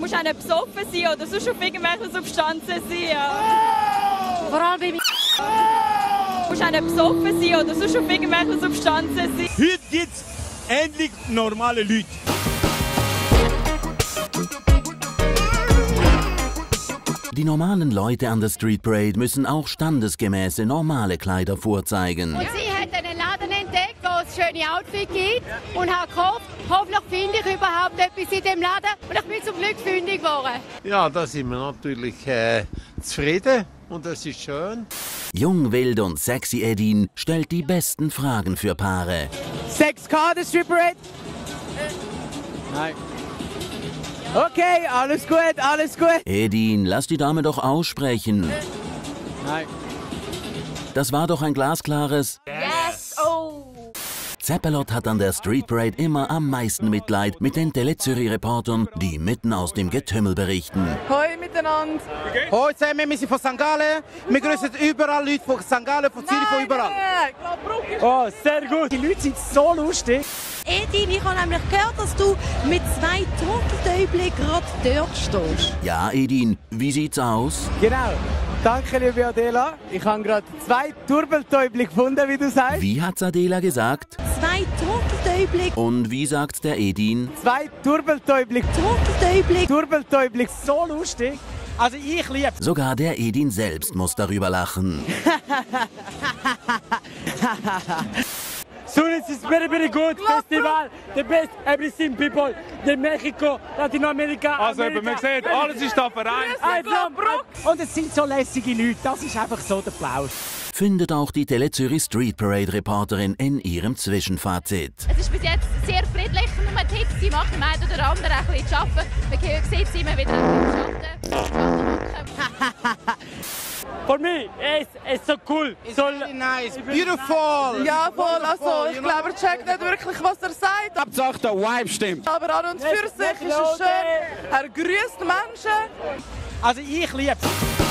musst auch nicht besoffen sein oder sonst auf irgendwelche Substanzen sein. Ja. Vor allem bei mir. Du musst auch nicht besoffen sein oder sonst auf irgendwelche Substanzen sein. Heute gibt es endlich normale Leute. Die normalen Leute an der Street Parade müssen auch standesgemäße normale Kleider vorzeigen. Und sie hat einen Laden entdeckt, wo es schöne Outfits gibt und hat gehofft, hoffentlich finde ich überhaupt etwas in dem Laden und ich bin zum Glück fündig geworden. Ja, da sind wir natürlich zufrieden und das ist schön. Jung, wild und sexy Edin stellt die besten Fragen für Paare. 6K, der Street Parade? Nein. Okay, alles gut, alles gut. Edin, lass die Dame doch aussprechen. Nein. Das war doch ein glasklares Yes! Oh! Zeppelot hat an der Street Parade immer am meisten Mitleid mit den Tele Zürich-Reportern, die mitten aus dem Getümmel berichten. Hoi miteinander. Hoi zusammen, wir sind von St. Gallen. Wir grüßen überall Leute von St. Gallen, von Zürich, von überall. Oh, sehr gut. Die Leute sind so lustig. Edin, ich habe nämlich gehört, dass du mit 2 Turteltäubchen gerade dort stehst. Ja, Edin, wie sieht's aus? Genau. Danke, liebe Adela. Ich habe gerade 2 Turteltäubchen gefunden, wie du sagst. Wie hat's Adela gesagt? 2 Turteltäubchen. Und wie sagt's der Edin? 2 Turteltäubchen. Turteltäubchen. Turteltäubchen. So lustig. Also ich liebe. Sogar der Edin selbst muss darüber lachen. Students is very good festival. The best everything people. The Mexico, Latinoamerika. Also, man sieht, alles ist da vereint. Und es sind so lässige Leute. Das ist einfach so der Plausch. Findet auch die Tele Zürich Street Parade Reporterin in ihrem Zwischenfazit. Es ist bis jetzt sehr friedlich, nur Tipps, sie machen dem einen oder anderen ein bisschen zu arbeiten. Man sieht sie immer wieder im Schatten. For me, it's so cool. It's really nice, beautiful. Ja, voll. Also, ich glaube, er checkt nicht wirklich, was er sagt. Hauptsache der Vibe stimmt. Aber an und für sich ist es schön. Er grüßt Menschen. Also ich liebe es.